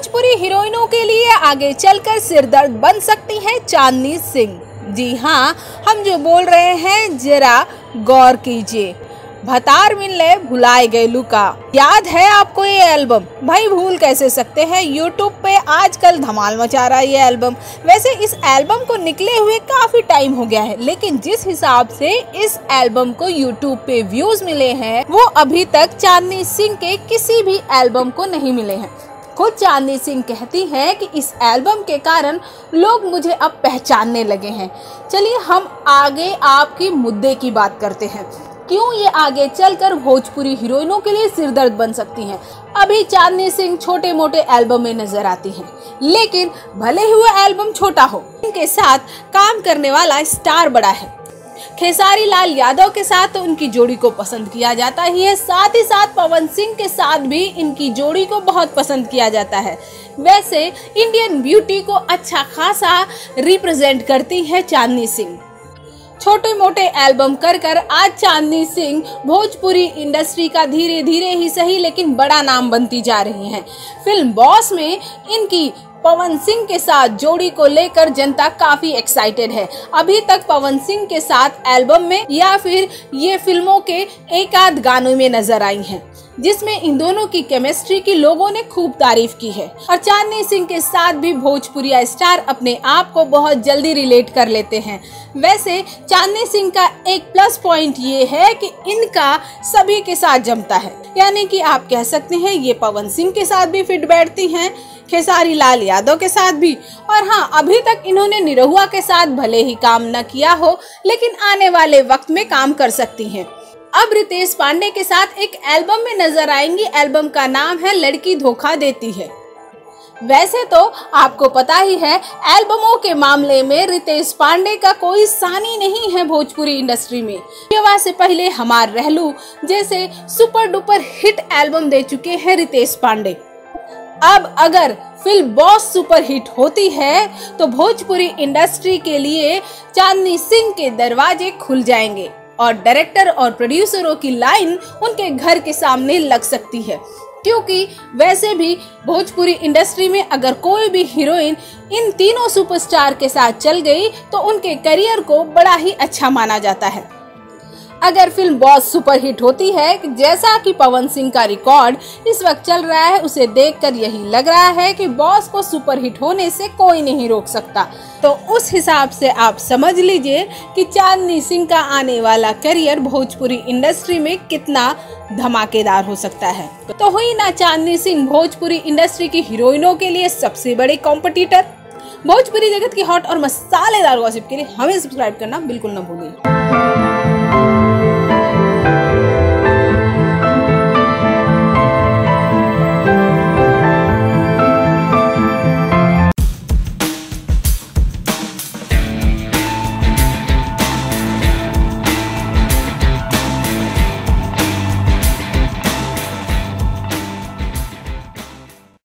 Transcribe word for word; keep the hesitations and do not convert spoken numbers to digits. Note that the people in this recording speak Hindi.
भोजपुरी हीरोइनों के लिए आगे चलकर सिरदर्द बन सकती हैं चांदनी सिंह। जी हाँ, हम जो बोल रहे हैं जरा गौर कीजिए। भतार मिलने भुलाए गए लुका, याद है आपको ये एल्बम? भाई भूल कैसे सकते हैं, यूट्यूब पे आजकल धमाल मचा रहा है ये एल्बम। वैसे इस एल्बम को निकले हुए काफी टाइम हो गया है, लेकिन जिस हिसाब से इस एल्बम को यूट्यूब पे व्यूज मिले हैं वो अभी तक चांदनी सिंह के किसी भी एल्बम को नहीं मिले हैं। खुद चांदनी सिंह कहती हैं कि इस एल्बम के कारण लोग मुझे अब पहचानने लगे हैं। चलिए हम आगे आपके मुद्दे की बात करते हैं, क्यों ये आगे चलकर भोजपुरी हीरोइनों के लिए सिरदर्द बन सकती हैं। अभी चांदनी सिंह छोटे मोटे एल्बम में नजर आती हैं, लेकिन भले ही वो एल्बम छोटा हो, इनके साथ काम करने वाला स्टार बड़ा है। खेसारी लाल यादव के साथ तो उनकी जोड़ी को पसंद किया जाता ही है, साथ ही साथ पवन सिंह के साथ भी इनकी जोड़ी को बहुत पसंद किया जाता है। वैसे इंडियन ब्यूटी को अच्छा खासा रिप्रेजेंट करती है चांदनी सिंह। छोटे मोटे एल्बम कर कर आज चांदनी सिंह भोजपुरी इंडस्ट्री का धीरे धीरे ही सही लेकिन बड़ा नाम बनती जा रही हैं। फिल्म बॉस में इनकी पवन सिंह के साथ जोड़ी को लेकर जनता काफी एक्साइटेड है। अभी तक पवन सिंह के साथ एल्बम में या फिर ये फिल्मों के एक आध गानों में नजर आई हैं, जिसमें इन दोनों की केमिस्ट्री की लोगों ने खूब तारीफ की है। और चांदनी सिंह के साथ भी भोजपुरी स्टार अपने आप को बहुत जल्दी रिलेट कर लेते हैं। वैसे चांदनी सिंह का एक प्लस पॉइंट ये है कि इनका सभी के साथ जमता है, यानी कि आप कह सकते हैं ये पवन सिंह के साथ भी फिट बैठती हैं, खेसारी लाल यादव के साथ भी। और हाँ, अभी तक इन्होंने निरहुआ के साथ भले ही काम न किया हो, लेकिन आने वाले वक्त में काम कर सकती हैं। अब रितेश पांडे के साथ एक एल्बम में नजर आएंगी। एल्बम का नाम है लड़की धोखा देती है। वैसे तो आपको पता ही है, एल्बमों के मामले में रितेश पांडे का कोई सानी नहीं है भोजपुरी इंडस्ट्री में। विवाह से पहले हमार रहलू जैसे सुपर डुपर हिट एल्बम दे चुके हैं रितेश पांडे। अब अगर फिल्म बॉस सुपर हिट होती है तो भोजपुरी इंडस्ट्री के लिए चांदनी सिंह के दरवाजे खुल जाएंगे और डायरेक्टर और प्रोड्यूसरों की लाइन उनके घर के सामने लग सकती है, क्योंकि वैसे भी भोजपुरी इंडस्ट्री में अगर कोई भी हीरोइन इन तीनों सुपरस्टार के साथ चल गई तो उनके करियर को बड़ा ही अच्छा माना जाता है। अगर फिल्म बॉस सुपर हिट होती है, जैसा कि पवन सिंह का रिकॉर्ड इस वक्त चल रहा है, उसे देखकर यही लग रहा है कि बॉस को सुपर हिट होने से कोई नहीं रोक सकता। तो उस हिसाब से आप समझ लीजिए कि चांदनी सिंह का आने वाला करियर भोजपुरी इंडस्ट्री में कितना धमाकेदार हो सकता है। तो हुई ना चांदनी सिंह भोजपुरी इंडस्ट्री की हीरोइनों के लिए सबसे बड़े कॉम्पिटिटर। भोजपुरी जगत की हॉट और मसालेदार गॉसिप के लिए हमें सब्सक्राइब करना बिल्कुल न भूलिए।